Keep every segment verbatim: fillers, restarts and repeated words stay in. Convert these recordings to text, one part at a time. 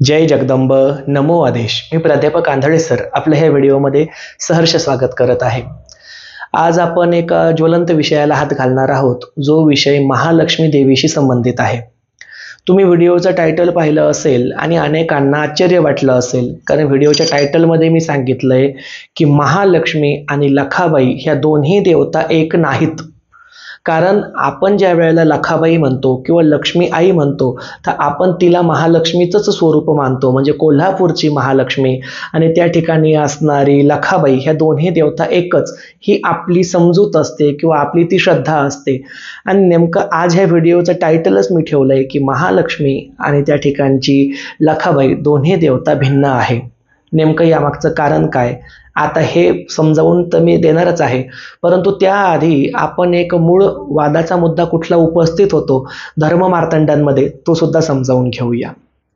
जय जगदंब नमो आदेश। मी प्राध्यापक आंधळे सर आपल्या ह्या व्हिडिओमध्ये सहर्ष स्वागत करत आहे। आज आपण एका ज्वलंत विषयाला हात घालणार आहोत, जो विषय महालक्ष्मी देवीशी संबंधित आहे। तुम्ही व्हिडिओचं टायटल पाहिलं असेल आणि अनेकांना आश्चर्य वाटलं असेल, कारण व्हिडिओच्या टायटलमध्ये मी सांगितलंय की महालक्ष्मी आणि लखाबाई ह्या दोन्ही देवता एक नाहीत। कारण आपण ज्या वेळेला लखाबाई म्हणतो किंवा लक्ष्मी आई म्हणतो तर आपण तिला महालक्ष्मीचंच स्वरूप मानतो, म्हणजे कोल्हापूरची महालक्ष्मी आणि त्या ठिकाणी असणारी लखाबाई ह्या दोन्ही देवता एकच, ही आपली समजूत असते किंवा आपली ती श्रद्धा असते। आणि नेमकं आज ह्या व्हिडिओचं टायटलच मी ठेवलंय की महालक्ष्मी आणि त्या ठिकाणची लखाबाई दोन्ही देवता भिन्न आहे। नेमकं यामागचं कारण काय आता हे समजावून तर मी देणारच आहे, परंतु त्याआधी आपण एक मूळ वादाचा मुद्दा कुठला उपस्थित होतो धर्म मार्तंडांमध्ये तो सुद्धा समजावून घेऊया।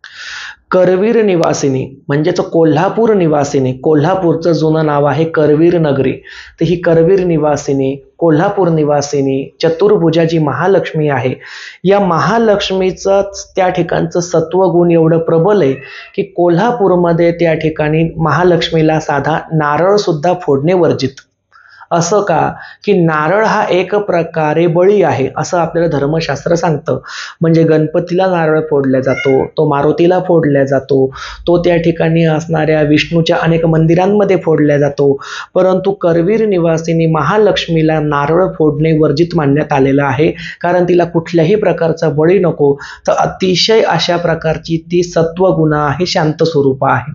करवीर निवासिनी म्हणजेच कोल्हापूर निवासिनी, कोल्हापूरचं जुनं नाव आहे करवीर नगरी, तर ही करवीर निवासिनी कोल्हापूर निवासिनी चतुर्भुजा जी महालक्ष्मी आहे, या महालक्ष्मीचं त्या ठिकाणचं सत्वगुण एवढं प्रबल आहे की कोल्हापूरमध्ये त्या ठिकाणी महालक्ष्मीला साधा नारळ सुद्धा फोडणे वर्जित। असं का की नारळ हा एक प्रकारे बळी आहे असं आपल्याला धर्मशास्त्र सांगतं। म्हणजे गणपतीला नारळ फोडला जातो, तो मारुतीला फोडला जातो, तो त्या ठिकाणी असणाऱ्या विष्णूच्या अनेक मंदिरांमध्ये फोडला जातो, परंतु करवीर निवासिनी महालक्ष्मीला नारळ फोडणे वर्जित मानण्यात आलेलं आहे। कारण तिला कुठल्याही प्रकारचा बळी नको, तर अतिशय अशा प्रकारची ती सत्वगुण आहे, शांत स्वरूप आहे।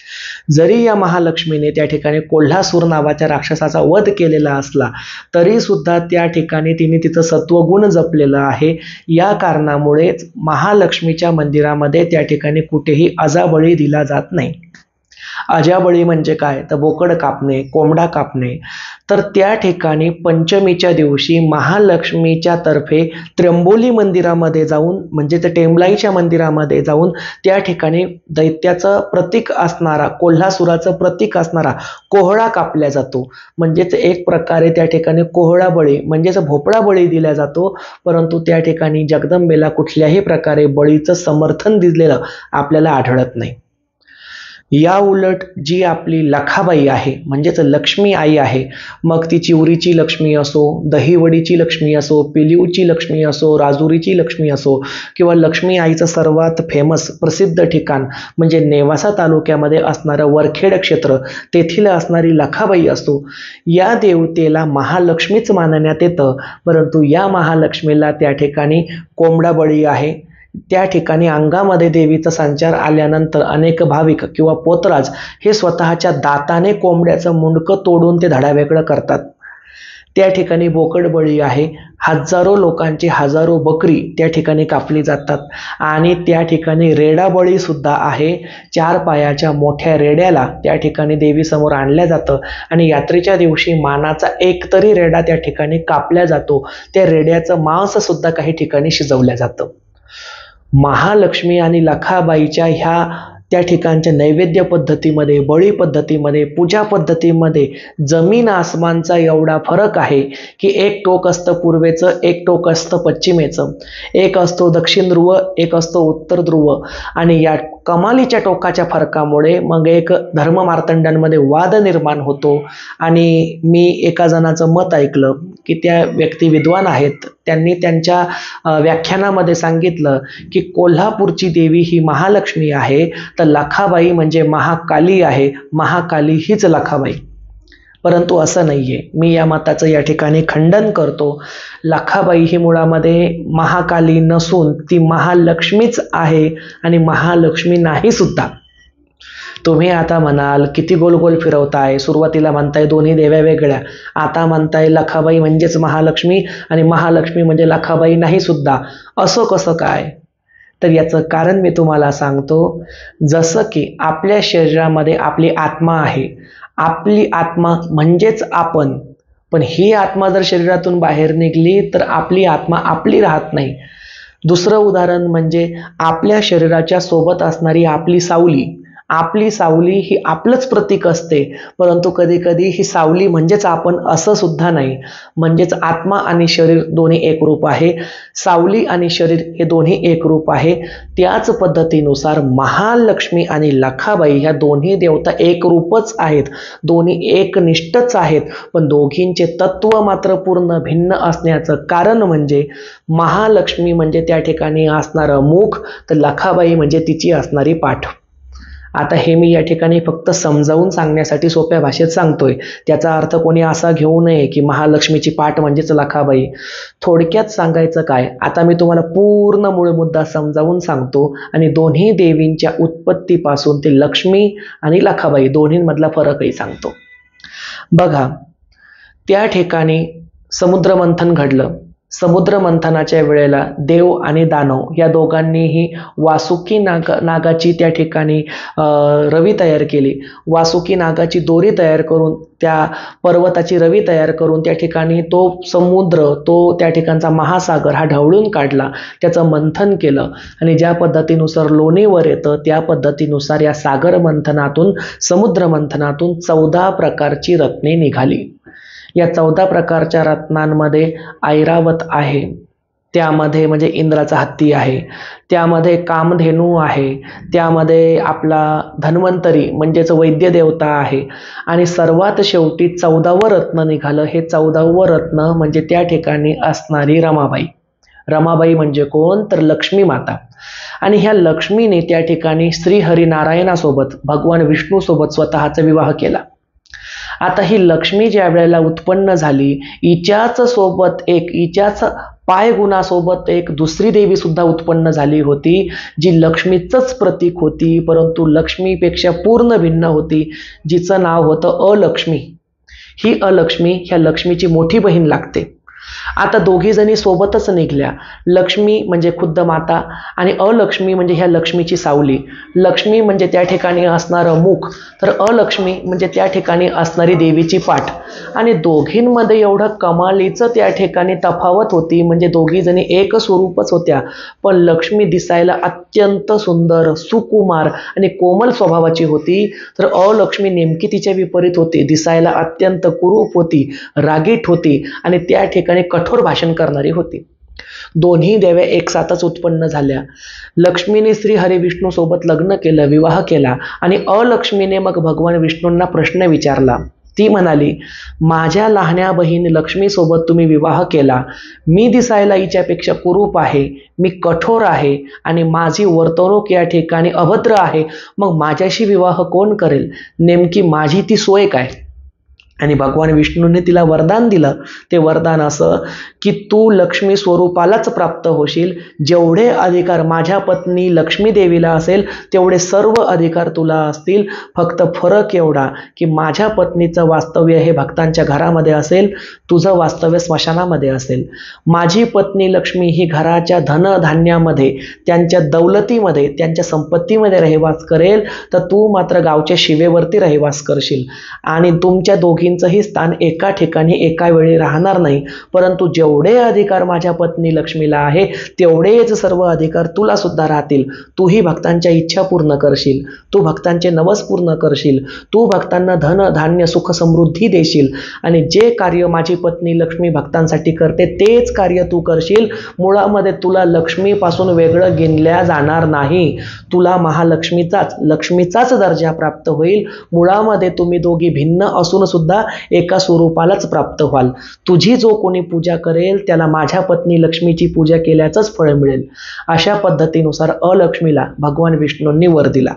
जरी या महालक्ष्मीने त्या ठिकाणी कोल्हासूर नावाच्या राक्षसाचा वध केलेला असला तरी सुद्धा त्या ठिकाणी तिने तिचं सत्वगुण जपलेलं आहे। या कारणामुळेच महालक्ष्मीच्या मंदिरामध्ये त्या ठिकाणी कुठेही अजाबळी दिला जात नाही। अजाबळी म्हणजे काय तर बोकड कापणे, कोंबडा कापणे। तर त्या ठिकाणी पंचमीच्या दिवशी महालक्ष्मीच्या तर्फे त्र्यंबोली मंदिरामध्ये जाऊन, म्हणजे त्या टेंबलाईच्या मंदिरामध्ये जाऊन त्या ठिकाणी दैत्याचं प्रतीक असणारा, कोल्हासुराचं प्रतीक असणारा कोहळा कापला जातो। म्हणजेच एक प्रकारे त्या ठिकाणी कोहळा बळी म्हणजेच भोपळा बळी दिला जातो, परंतु त्या ठिकाणी जगदंबेला कुठल्याही प्रकारे बळीचं समर्थन दिलेलं आपल्याला आढळत नाही। या उलट जी आपली लखाबाई आहे म्हणजेच लक्ष्मी आई आहे, मग ती चिवरीची लक्ष्मी असो, दहीवडीची लक्ष्मी असो, पिलीवची लक्ष्मी असो, राजुरीची लक्ष्मी असो, किंवा लक्ष्मी आईचं सर्वात फेमस प्रसिद्ध ठिकाण म्हणजे नेवासा तालुक्यामध्ये असणारं वरखेड क्षेत्र, तेथील असणारी लखाबाई असो, या देवतेला महालक्ष्मीच मानण्यात येतं। परंतु या महालक्ष्मीला त्या ठिकाणी कोंबडा बळी आहे। त्या ठिकाणी अंगामध्ये देवीचा संचार आल्यानंतर अनेक भाविक किंवा पोतराज हे स्वतःच्या दाताने कोंबड्याचं मुंडकं तोडून ते धडावेगळं करतात। त्या ठिकाणी बोकड बळी आहे, हजारो लोकांची हजारो बकरी त्या ठिकाणी कापली जातात। आणि त्या ठिकाणी रेडा बळी सुद्धा आहे, चार पायाच्या मोठ्या रेड्याला त्या ठिकाणी देवी समोर आणल्या जातं आणि यात्रेच्या दिवशी मानाचा एक तरी रेडा त्या ठिकाणी कापला जातो। त्या रेड्याचं मांस सुद्धा काही ठिकाणी शिजवलं जातं। महालक्ष्मी आणि लखाबाईच्या ह्या त्या ठिकाणच्या नैवेद्य पद्धतीमध्ये, बळी पद्धतीमध्ये, पूजा पद्धतीमध्ये जमीन आसमानचा एवढा फरक आहे की एक टोक असतं पूर्वेचं, एक टोक असतं पश्चिमेचं, एक असतो दक्षिण ध्रुव, एक असतो उत्तर ध्रुव। आणि या कमालीच्या टोकाच्या फरकामुळे मग एक धर्म मार्तंडांमध्ये वाद निर्माण होतो। आणि मी एका जणाचं मत ऐकलं की त्या व्यक्ती विद्वान आहेत, त्यांनी त्यांच्या व्याख्यानामध्ये सांगितलं की कोल्हापूरची देवी ही महालक्ष्मी आहे, तर लखाबाई म्हणजे महाकाली आहे, महाकाली हीच लखाबाई। परंतु असं नाहीये, मी या मताचं या ठिकाणी खंडन करतो। लखाबाई ही मुळामध्ये महाकाली नसून ती महालक्ष्मीच आहे आणि महालक्ष्मी नाही सुद्धा। तुम्ही आता म्हणाल किती गोल गोल फिरवताय, सुरुवातीला म्हणताय दोन्ही देव्या वेगळ्या, आता म्हणताय लखाबाई म्हणजेच महालक्ष्मी आणि महालक्ष्मी म्हणजे लखाबाई नाही सुद्धा, असं कसं काय? तर याचं कारण मी तुम्हाला सांगतो। जसं की आपल्या शरीरामध्ये आपली आत्मा आहे, आपली आत्मा म्हणजेच आपण, पण ही आत्मा जर शरीरातून बाहेर निघली तर आपली आत्मा आपली राहत नाही। दुसरं उदाहरण म्हणजे आपल्या शरीराच्या सोबत असणारी आपली सावली, आपली सावली ही आपलंच प्रतीक असते, परंतु कधी कधी ही सावली म्हणजेच आपण असं सुद्धा नाही. म्हणजेच आत्मा आणि शरीर दोन्ही एक रूप आहे, सावली आणि शरीर हे दोन्ही एक रूप आहे. त्याच पद्धतीनुसार महालक्ष्मी आणि लखाबाई ह्या दोन्ही देवता एक रूपच आहेत, दोन्ही एकनिष्ठच आहेत, पण दोघींचे तत्व मात्र पूर्ण भिन्न असण्याचं कारण म्हणजे महालक्ष्मी म्हणजे त्या ठिकाणी असणारं मुख, तर लखाबाई म्हणजे तिची असणारी पाठ. आता हे मी या ठिकाणी फक्त समजावून सांगण्यासाठी सोप्या भाषेत सांगतोय, त्याचा अर्थ कोणी असा घेऊ नये की महालक्ष्मीची पाठ म्हणजेच लखाबाई. थोडक्यात सांगायचं काय, आता मी तुम्हाला पूर्ण मूळ मुद्दा समजावून सांगतो आणि दोन्ही देवींच्या उत्पत्तीपासून ते लक्ष्मी आणि लखाबाई दोन्हींमधला फरकही सांगतो. बघा, त्या ठिकाणी समुद्र मंथन घडलं. समुद्र मंथनाच्या वेळेला देव आणि दानव या दोघांनीही वासुकी नाग नागाची त्या ठिकाणी रवी तयार केली. वासुकी नागाची दोरी तयार करून त्या पर्वताची रवी तयार करून त्या ठिकाणी तो समुद्र, तो त्या ठिकाणचा महासागर हा ढवळून काढला, त्याचं मंथन केलं आणि ज्या पद्धतीनुसार लोणीवर येतं त्या पद्धतीनुसार या सागर मंथनातून, समुद्र मंथनातून चौदा प्रकारची रत्ने निघाली. या चौदा प्रकारच्या रत्नांमध्ये ऐरावत आहे, त्यामध्ये म्हणजे इंद्राचा हत्ती आहे, त्यामध्ये कामधेनू आहे, त्यामध्ये आपला धन्वंतरी म्हणजेच वैद्य देवता आहे आणि सर्वात शेवटी चौदावं रत्न निघालं. हे चौदावं रत्न म्हणजे त्या ठिकाणी असणारी रमाबाई. रमाबाई म्हणजे कोण, तर लक्ष्मी माता. आणि ह्या लक्ष्मीने त्या ठिकाणी श्री हरिनारायणासोबत, भगवान विष्णूसोबत स्वतःचा विवाह केला. आता ही लक्ष्मी ज्या वेळेला उत्पन्न झाली, हिच्याच सोबत एक, हिच्याच पाय गुणासोबत एक दुसरी देवी सुद्धा उत्पन्न झाली होती, जी लक्ष्मीचंच प्रतीक होती, परंतु लक्ष्मीपेक्षा पूर्ण भिन्न होती, जिचं नाव होतं अलक्ष्मी. ही अलक्ष्मी ह्या लक्ष्मीची मोठी बहीण लागते. आता दोघी जणी सोबतच निघल्या. लक्ष्मी म्हणजे खुद्द माता आणि अलक्ष्मी म्हणजे ह्या लक्ष्मीची सावली. लक्ष्मी म्हणजे त्या ठिकाणी असणारं मुख, तर अलक्ष्मी म्हणजे त्या ठिकाणी असणारी देवीची पाठ. आणि दोघींमध्ये एवढं कमालीचं त्या ठिकाणी तफावत होती, म्हणजे दोघी जणी एक स्वरूपच होत्या, पण लक्ष्मी दिसायला अत्यंत सुंदर, सुकुमार आणि कोमल स्वभावाची होती, तर अलक्ष्मी नेमकी तिच्या विपरीत होती, दिसायला अत्यंत कुरूप होती, रागीट होती आणि त्या ठिकाणी कठोर भाषण करणारी होती. दोन्ही देव्या एक साथच उत्पन्न झाल्या. लक्ष्मीने श्री हरी विष्णू सोबत लग्न केलं, विवाह केला आणि अलक्ष्मीने मग भगवान विष्णूंना प्रश्न विचारला. ती म्हणाली, माझ्या लहान्या बहीण लक्ष्मी सोबत तुम्ही विवाह केला, मी दिसायला हिच्यापेक्षा कुरूप आहे, मी कठोर आहे आणि माझी वर्तणूक या ठिकाणी अभद्र आहे, मग माझ्याशी विवाह कोण करेल, नेमकी माझी ती सोय काय. आणि भगवान विष्णूने तिला वरदान दिलं. ते वरदान असं की तू लक्ष्मी स्वरूपालाच प्राप्त होशील, जेवढे अधिकार माझ्या पत्नी लक्ष्मी देवीला असेल तेवढे सर्व अधिकार तुला असतील. फक्त फरक एवढा की माझ्या पत्नीचं वास्तव्य हे भक्तांच्या घरामध्ये असेल, तुझं वास्तव्य स्मशानामध्ये असेल. माझी पत्नी लक्ष्मी ही घराच्या धनधान्यामध्ये, त्यांच्या दौलतीमध्ये, त्यांच्या संपत्तीमध्ये रहिवास करेल, तर तू मात्र गावच्या शिवेवरती रहिवास करशील आणि तुमच्या दोघी ही स्थान एका ठिकाणी एका वेळी राहणार नाही. परंतु जेवढे अधिकार माझ्या पत्नी लक्ष्मीला आहे तेवढेच सर्व अधिकार तुला सुद्धा राहतील. तूही भक्तांच्या इच्छा पूर्ण करशील, तू भक्तांचे नवस पूर्ण करशील, तू भक्तांना धन धान्य सुख समृद्धी देशील आणि जे कार्य माझी पत्नी लक्ष्मी भक्तांसाठी करते तेच कार्य तू करशील. मुळामध्ये तुला लक्ष्मीपासून वेगळं गिनल्या जाणार नाही, तुला महालक्ष्मीचाच, लक्ष्मीचाच दर्जा प्राप्त होईल. मुळामध्ये तुम्ही दोघी भिन्न असून सुद्धा एका स्वरूपालाच प्राप्त व्हाल. तुझी जो कोणी पूजा करेल त्याला माझ्या पत्नी लक्ष्मीची पूजा केल्याचंच फळ मिळेल. अशा पद्धतीनुसार अलक्ष्मीला भगवान विष्णूंनी वर दिला.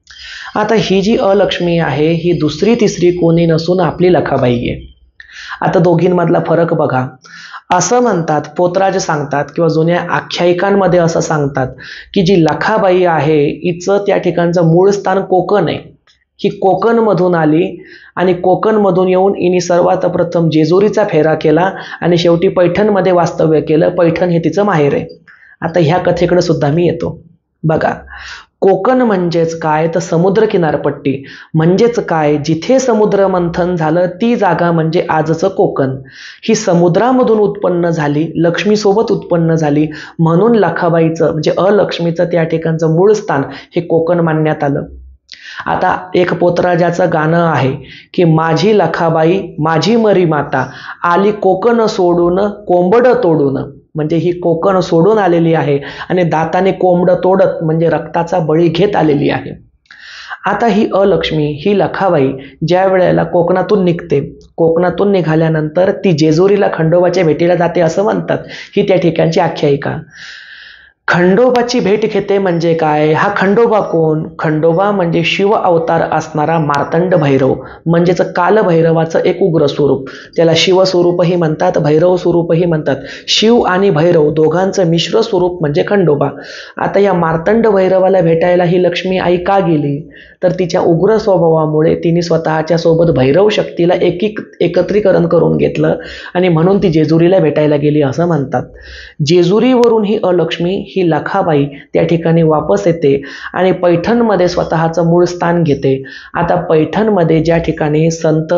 आता ही जी अलक्ष्मी आहे ही दुसरी तिसरी कोणी नसून आपली लखाबाई आहे. आता दोघींमधला फरक बघा. असं म्हणतात, पोतराज सांगतात किंवा जुन्या आख्यायिकांमध्ये असं सांगतात की जी लखाबाई आहे हिचं त्या ठिकाणचं मूळ स्थान कोकण आहे. ही कोकणमधून आली आणि कोकणमधून येऊन हिने सर्वात प्रथम जेजुरीचा फेरा केला आणि शेवटी पैठणमध्ये वास्तव्य केलं. पैठण हे तिचं माहेर आहे. आता ह्या कथेकडे सुद्धा मी येतो. बघा, कोकण म्हणजेच काय, तर समुद्र किनारपट्टी म्हणजेच काय, जिथे समुद्र मंथन झालं ती जागा म्हणजे आजचं कोकण. ही समुद्रामधून उत्पन्न झाली, लक्ष्मी सोबत उत्पन्न झाली, म्हणून लखाबाईचं म्हणजे अलक्ष्मीचं त्या ठिकाणचं मूळ स्थान हे कोकण मानण्यात आलं. आता एक पोतराजाचं गाणं आहे की माझी लखाबाई माझी मरी माता आली कोकण सोडून कोंबड तोडून, म्हणजे ही कोकण सोडून आलेली आहे आणि दाताने कोंबड तोडत म्हणजे रक्ताचा बळी घेत आलेली आहे. आता ही अलक्ष्मी ही लखाबाई ज्या वेळेला कोकणातून निघते, कोकणातून निघाल्यानंतर ती जेजुरीला खंडोबाच्या भेटीला जाते असं म्हणतात. ही त्या ठिकाणची आख्यायिका. खंडोबाची भेट घेते म्हणजे काय? हा खंडोबा कोण? खंडोबा म्हणजे शिव अवतार असणारा मार्तंड भैरव, म्हणजेच कालभैरवाचं एक उग्र स्वरूप. त्याला शिव स्वरूपही म्हणतात, भैरव स्वरूपही म्हणतात. शिव आणि भैरव दोघांचं मिश्र स्वरूप म्हणजे खंडोबा. आता या मार्तंड भैरवाला भेटायला ही लक्ष्मी आई का गेली? तर तिच्या उग्र स्वभावामुळे तिने स्वतःच्या सोबत भैरव शक्तीला एकीक एकत्रीकरण करून घेतलं आणि म्हणून ती जेजुरीला भेटायला गेली असं म्हणतात. जेजुरीवरून ही अलक्ष्मी ही लखाबाई त्या ठिकाणी वापस येते आणि पैठणमध्ये स्वतःचं मूळ स्थान घेते. आता पैठणमध्ये ज्या ठिकाणी संत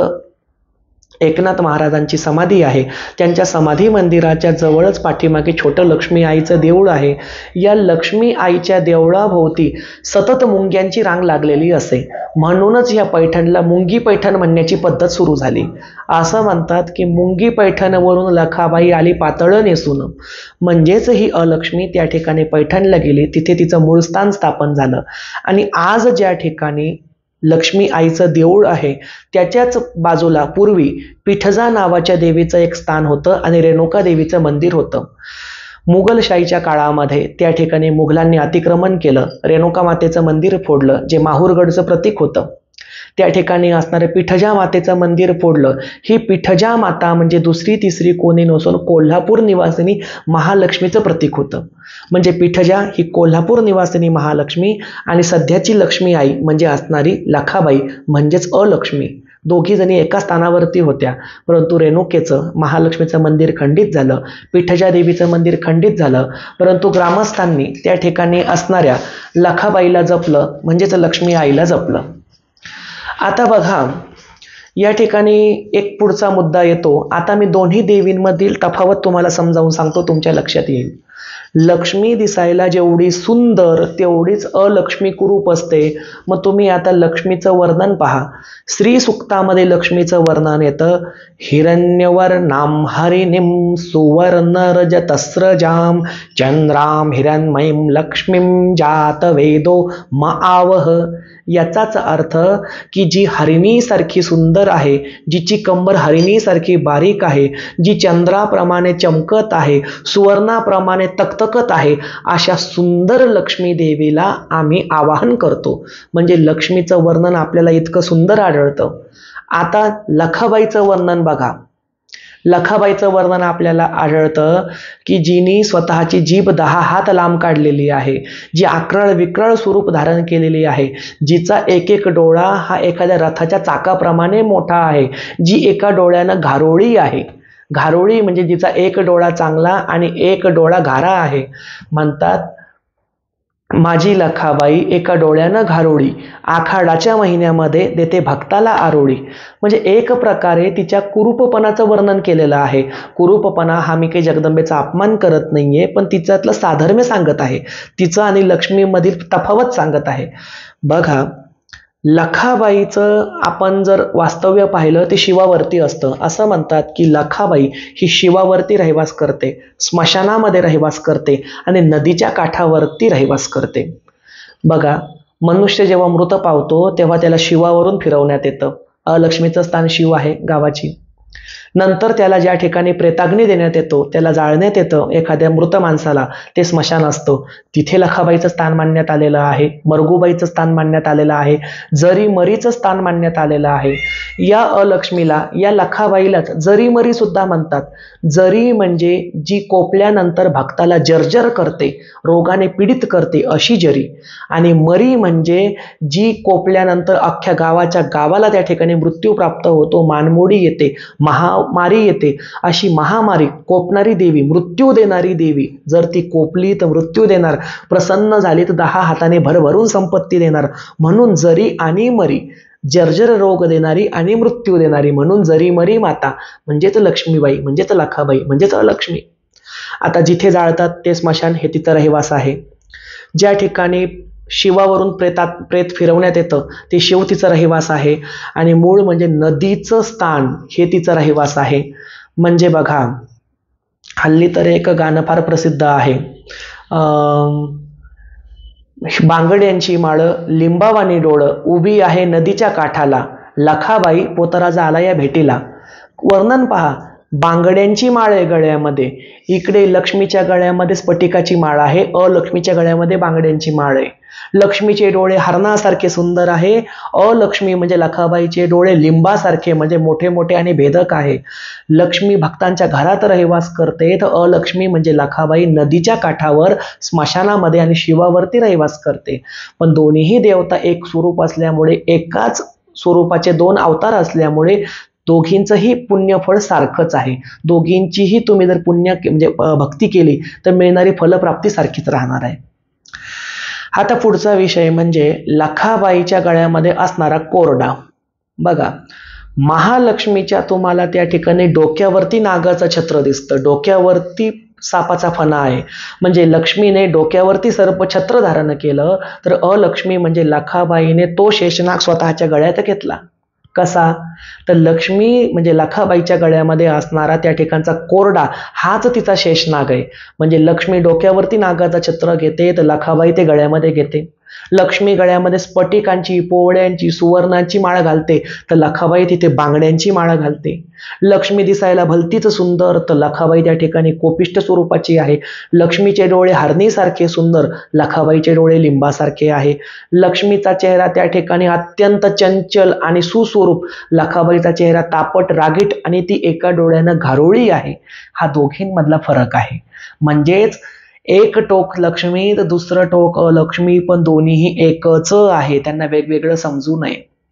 एकनाथ महाराजांची समाधी आहे, त्यांच्या समाधी मंदिराच्या जवळच पाठीमागे छोटं लक्ष्मी आईचं देऊळ आहे. या लक्ष्मी आईच्या देवळाभोवती सतत मुंग्यांची रांग लागलेली असे, म्हणूनच या पैठणला मुंगी पैठण म्हणण्याची पद्धत सुरू झाली. असं म्हणतात की मुंगी पैठणवरून लखाबाई आली पातळ नेसून, म्हणजेच ही अलक्ष्मी त्या ठिकाणी पैठणला गेली, तिथे तिचं मूळ स्थान स्थापन झालं. आणि आज ज्या ठिकाणी लक्ष्मी आईचं देऊळ आहे त्याच्याच बाजूला पूर्वी पिठजा नावाच्या देवीचं एक स्थान होतं आणि रेणुका देवीचं मंदिर होतं. मुघलशाहीच्या काळामध्ये त्या ठिकाणी मुघलांनी अतिक्रमण केलं, रेणुका मातेचं मंदिर फोडलं जे माहूरगडचं प्रतीक होतं. त्या ठिकाणी असणारे पिठजा मातेचं मंदिर फोडलं. ही पिठजा माता म्हणजे दुसरी तिसरी कोणी नसून कोल्हापूर निवासिनी महालक्ष्मीचं प्रतीक होतं. म्हणजे पिठजा ही कोल्हापूर निवासिनी महालक्ष्मी आणि सध्याची लक्ष्मी आई म्हणजे असणारी लखाबाई म्हणजेच अलक्ष्मी, दोघी जणी एका स्थानावरती होत्या. परंतु रेणुकेचं महालक्ष्मीचं मंदिर खंडित झालं, पिठजा देवीचं मंदिर खंडित झालं, परंतु ग्रामस्थांनी त्या ठिकाणी असणाऱ्या लखाबाईला जपलं म्हणजेच लक्ष्मी आईला जपलं. आता बघा या ठिकाणी एक पुढचा मुद्दा येतो. आता मी दोन्ही देवींमधील तफावत तुम्हाला समजावून सांगतो, तुमच्या लक्षात येईल. लक्ष्मी दिसायला जेवढी सुंदर तेवढीच अलक्ष्मी कुरूप असते. मग तुम्ही आता लक्ष्मीचं वर्णन पहा. श्री सुक्तामध्ये लक्ष्मीचं वर्णन येतं, हिरण्यवर्णां हरिणीं सुवर्णरजतस्रजां चंद्रां हिरण्मयीं लक्ष्मीं जात वेदो म आवह. याचाच अर्थ की जी हरिणीसारखी सुंदर आहे, जिची कंबर हरिणीसारखी बारीक आहे, जी चंद्राप्रमाणे चमकत आहे, सुवर्णाप्रमाणे तकतकत आहे, अशा सुंदर लक्ष्मी देवीला आम्ही आवाहन करतो. म्हणजे लक्ष्मीचं वर्णन आपल्याला इतकं सुंदर आढळतं. आता लखाबाईचं वर्णन बघा. लखाबाईचं वर्णन आपल्याला आढळतं की जिनी स्वतःची जीभ दहा हात लांब काढलेली आहे, जी आक्रळ विक्रळ स्वरूप धारण केलेली आहे, जिचा एक एक डोळा हा एखाद्या रथाच्या चाकाप्रमाणे मोठा आहे, जी एका डोळ्यानं घारोळी आहे. घारोळी म्हणजे जिचा एक डोळा चांगला आणि एक डोळा घारा आहे. म्हणतात माझी लखाबाई एका डोळ्यानं घारोळी, आखाडाच्या महिन्यामध्ये देते भक्ताला आरोळी. म्हणजे एक प्रकारे तिच्या कुरूपपणाचं वर्णन केलेलं आहे. कुरूपपणा हा मी काही जगदंबेचा अपमान करत नाहीये, पण तिच्यातलं साधर्म्य सांगत आहे, तिचं आणि लक्ष्मीमधील तफावत सांगत आहे. बघा लखाबाईचं आपण जर वास्तव्य पाहिलं ते शिवावरती असतं. असं म्हणतात की लखाबाई ही शिवावरती रहिवास करते, स्मशानामध्ये रहिवास करते आणि नदीच्या काठावरती रहिवास करते. बघा मनुष्य जेव्हा मृत पावतो तेव्हा त्याला शिवावरून फिरवण्यात येतं. अलक्ष्मीचं स्थान शिव आहे गावाची. नंतर त्याला ज्या ठिकाणी प्रेताग्नी देण्यात येतो, त्याला जाळण्यात येतं एखाद्या मृत माणसाला, ते स्मशान असतं. तिथे लखाबाईचं स्थान मानण्यात आलेलं आहे, मरगूबाईचं स्थान मानण्यात आलेलं आहे, जरी मरीचं स्थान मानण्यात आलेलं आहे. या अलक्ष्मीला या लखाबाईलाच जरी मरी सुद्धा म्हणतात. जरी म्हणजे जी कोपल्यानंतर भक्ताला जर्जर करते, रोगाने पीडित करते अशी जरी, आणि मरी म्हणजे जी कोपल्यानंतर अख्ख्या गावाच्या गावाला त्या ठिकाणी मृत्यू प्राप्त होतो, मानमोडी येते, महामारी येते, अशी महामारी कोपणारी देवी, मृत्यू देणारी देवी. जर ती कोपली तर मृत्यू देणार, प्रसन्न झाली तर दहा हाताने भरभरून संपत्ती देणार. म्हणून जरी आणि मरी, जर्जर रोग देणारी आणि मृत्यू देणारी, म्हणून जरी मरी माता म्हणजेच लक्ष्मीबाई म्हणजेच लखाबाई म्हणजेच अलक्ष्मी. आता जिथे जाळतात ते स्मशान हे तिथं रहिवास आहे. ज्या ठिकाणी शिवावरून प्रेतात प्रेत फिरवण्यात येतं ते शिव तिचा रहिवास आहे आणि मूळ म्हणजे नदीचं स्थान हे तिचा रहिवास आहे. म्हणजे बघा, हल्ली तर एक गाणं फार प्रसिद्ध आहे, बांगड्यांची माळ लिंबावानी डोळ उभी आहे नदीच्या काठाला, लखाबाई पोतराजा आला या भेटीला. वर्णन पहा, बांगड्यांची माळ आहे गळ्यामध्ये, इकडे लक्ष्मीच्या गळ्यामध्ये स्फटिकाची माळ आहे, अलक्ष्मीच्या गळ्यामध्ये बांगड्यांची माळ आहे. लक्ष्मीचे डोळे हरणासारखे सुंदर आहे, अलक्ष्मी म्हणजे लखाबाईचे डोळे लिंबासारखे म्हणजे मोठे मोठे आणि भेदक आहे. लक्ष्मी भक्तांच्या घरात रहिवास करते तर अलक्ष्मी म्हणजे लखाबाई नदीच्या काठावर स्मशानामध्ये आणि शिवावरती रहिवास करते. पण दोन्हीही देवता एक स्वरूप असल्यामुळे, एकाच स्वरूपाचे दोन अवतार असल्यामुळे दोघींचंही पुण्यफळ सारखंच आहे. दोघींचीही तुम्ही जर पुण्य म्हणजे भक्ती केली तर मिळणारी फलप्राप्ती सारखीच राहणार आहे. आता पुढचा विषय म्हणजे लखाबाईच्या गळ्यामध्ये असणारा कोरडा. बघा, महालक्ष्मीच्या तुम्हाला त्या ठिकाणी डोक्यावरती नागाचं छत्र दिसतं, डोक्यावरती सापाचा फणा आहे, म्हणजे लक्ष्मीने डोक्यावरती सर्प छत्र धारण केलं, तर अलक्ष्मी म्हणजे लखाबाईने तो शेषनाग स्वतःच्या गळ्यात घेतला. कसा? तर लक्ष्मी म्हणजे लखाबाईच्या गळ्यामध्ये असणारा त्या ठिकाणचा कोरडा हाच तिचा शेषनाग आहे. म्हणजे लक्ष्मी डोक्यावरती नागाचा छत्र घेते तर लखाबाई ते गळ्यामध्ये घेते. लक्ष्मी गळ्यामध्ये स्फटिकांची, पोवळ्यांची, सुवर्णांची माळ घालते तर लखाबाई तिथे बांगड्यांची माळ घालते. लक्ष्मी दिसायला भलतीच सुंदर तर लखाबाई त्या ठिकाणी कोपिष्ट स्वरूपाची आहे. लक्ष्मीचे डोळे हरणीसारखे सुंदर, लखाबाईचे डोळे लिंबासारखे आहे. लक्ष्मीचा चेहरा त्या ठिकाणी अत्यंत चंचल आणि सुस्वरूप, लखाबाईचा चेहरा तापट, रागीट आणि ती एका डोळ्यानं घारोळी आहे. हा दोघींमधला फरक आहे. म्हणजेच एक टोक लक्ष्मी तर दुसरं टोक अलक्ष्मी, पण दोन्हीही एकच आहे, त्यांना वेगवेगळं समजू नये.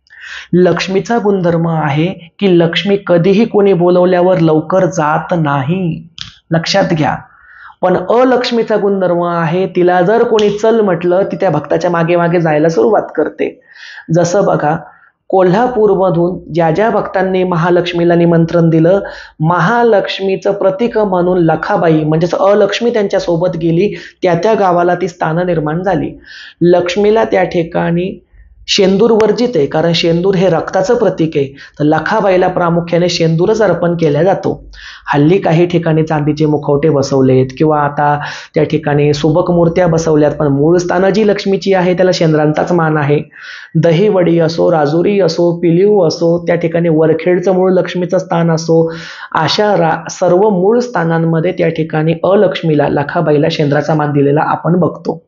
लक्ष्मीचा गुणधर्म आहे की लक्ष्मी कधीही कोणी बोलवल्यावर लवकर जात नाही, लक्षात घ्या. पण अलक्ष्मीचा गुणधर्म आहे, तिला जर कोणी चल म्हटलं ती त्या भक्ताच्या मागे मागे जायला सुरुवात करते. जसं बघा, कोल्हापूरमधून ज्या ज्या भक्तांनी महालक्ष्मीला निमंत्रण दिलं, महालक्ष्मीचं प्रतीक म्हणून लखाबाई म्हणजेच अलक्ष्मी त्यांच्या सोबत गेली, त्या त्या गावाला ती स्थानं निर्माण झाली. लक्ष्मीला त्या ठिकाणी शेंदूर वर्जित आहे, कारण शेंदूर हे रक्ताचं प्रतीक आहे, तर लखाबाईला प्रामुख्याने शेंदूरच अर्पण केला जातो. हल्ली काही ठिकाणी चांदीचे मुखवटे बसवलेत किंवा आता त्या ठिकाणी सुबक मूर्त्या बसवल्यात, पण मूळ स्थानं जी लक्ष्मीची आहे त्याला शेंद्रांचाच मान आहे. दहीवडी असो, राजुरी असो, पिलीव असो, त्या ठिकाणी वरखेडचं मूळ लक्ष्मीचं स्थान असो, अशा रा सर्व मूळ स्थानांमध्ये त्या ठिकाणी अलक्ष्मीला, लखाबाईला शेंद्राचा मान दिलेला आपण बघतो.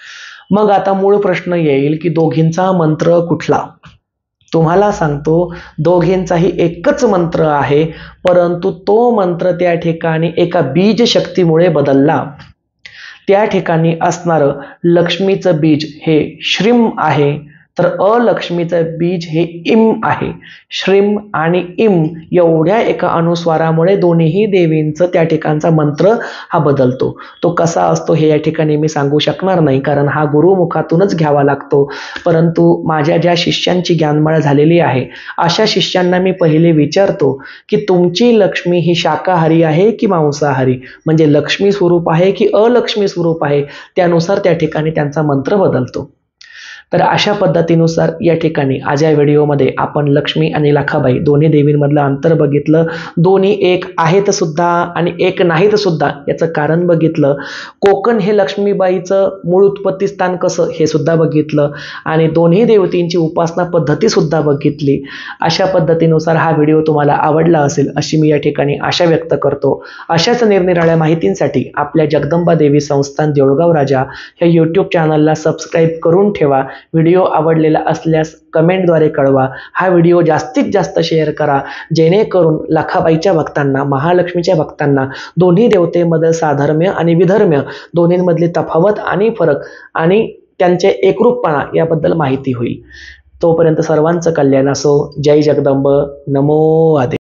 मग आता मूळ प्रश्न येईल की दोघींचा मंत्र कुठला? तुम्हाला सांगतो, दोघींचाही एकच मंत्र आहे, परंतु तो मंत्र त्या ठिकाणी एका बीज शक्तीमुळे बदलला. त्या ठिकाणी असणारं लक्ष्मीचं बीज हे श्रीम आहे, तर अलक्ष्मीचं बीज हे इम आहे. श्रीम आणि इम एवढ्या एका अनुस्वारामुळे दोन्हीही देवींचं त्या ठिकाणचा मंत्र हा बदलतो. तो कसा असतो हे या ठिकाणी मी सांगू शकणार नाही, कारण हा गुरुमुखातूनच घ्यावा लागतो. परंतु माझ्या ज्या शिष्यांची ज्ञानमाळ झालेली आहे अशा शिष्यांना मी पहिले विचारतो की तुमची लक्ष्मी ही शाकाहारी आहे की मांसाहारी, म्हणजे लक्ष्मी स्वरूप आहे की अलक्ष्मी स्वरूप आहे, त्यानुसार त्या ठिकाणी त्यांचा मंत्र बदलतो. तर अशा पद्धतीनुसार या ठिकाणी आज या व्हिडिओमध्ये आपण लक्ष्मी आणि लखाबाई दोन्ही देवींमधलं अंतर बघितलं. दोन्ही एक आहेत सुद्धा आणि एक नाहीत सुद्धा याचं कारण बघितलं. कोकण हे लक्ष्मीबाईचं मूळ उत्पत्ती स्थान कसं हे सुद्धा बघितलं आणि दोन्ही देवतींची उपासना पद्धती सुद्धा बघितली. अशा पद्धतीनुसार हा व्हिडिओ तुम्हाला आवडला असेल अशी मी या ठिकाणी आशा व्यक्त करतो. अशाच निरनिराळ्या माहितींसाठी आपल्या जगदंबा देवी संस्थान देऊळगाव राजा या यूट्यूब चॅनलला सबस्क्राईब करून ठेवा. व्हिडिओ आवडलेला असल्यास कमेंटद्वारे कळवा. हा व्हिडिओ जास्तीत जास्त शेअर करा, जेणेकरून लखाबाईच्या भक्तांना, महालक्ष्मीच्या भक्तांना दोन्ही देवतेमधील साधर्म्य आणि विधर्म्य दोन्हींमधली तफावत आणि फरक आणि त्यांचे एकरूपपणा याबद्दल माहिती होईल. तोपर्यंत सर्वांचं कल्याण असो. जय जगदंब. नमो आदे.